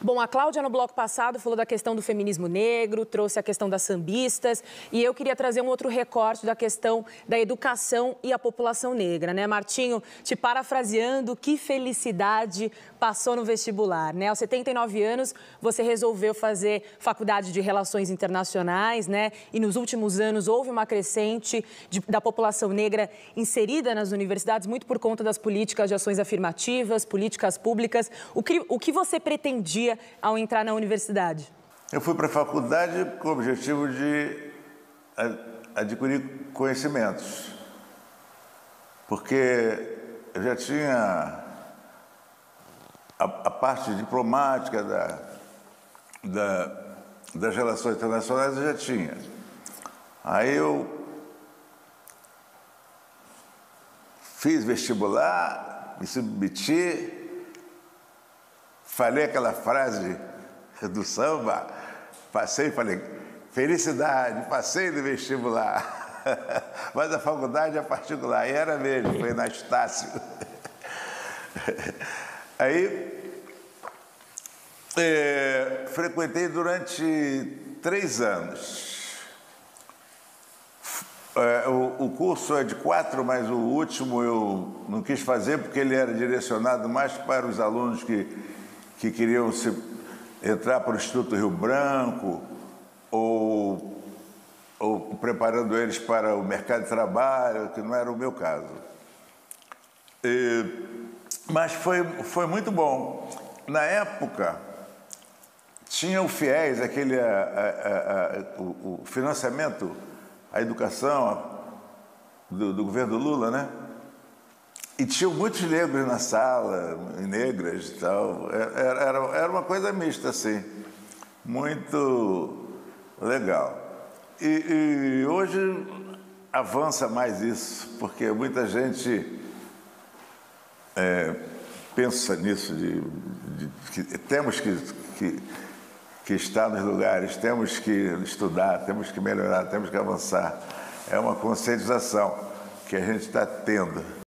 Bom, a Cláudia, no bloco passado, falou da questão do feminismo negro, trouxe a questão das sambistas, e eu queria trazer um outro recorte da questão da educação e a população negra, né? Martinho, te parafraseando, que felicidade passou no vestibular, né? Aos 79 anos, você resolveu fazer faculdade de Relações Internacionais, né? E nos últimos anos houve uma crescente da população negra inserida nas universidades, muito por conta das políticas de ações afirmativas, políticas públicas. O que você pretendia ao entrar na universidade? Eu fui para a faculdade com o objetivo de adquirir conhecimentos, porque eu já tinha a parte diplomática das relações internacionais, eu já tinha. Aí eu fiz vestibular, me submeti, falei aquela frase do samba, passei e falei, felicidade, passei no vestibular, mas a faculdade é particular, e era mesmo, foi na Estácio. Aí, frequentei durante 3 anos. O curso é de 4, mas o último eu não quis fazer porque ele era direcionado mais para os alunos que queriam entrar para o Instituto Rio Branco ou preparando eles para o mercado de trabalho, que não era o meu caso. Mas foi muito bom. Na época, tinha o FIES, o financiamento à educação do governo Lula, né? E tinham muitos negros na sala, negras e tal. Era uma coisa mista, assim, muito legal. E hoje avança mais isso, porque muita gente pensa nisso, que temos que estar nos lugares, temos que estudar, temos que melhorar, temos que avançar. É uma conscientização que a gente está tendo.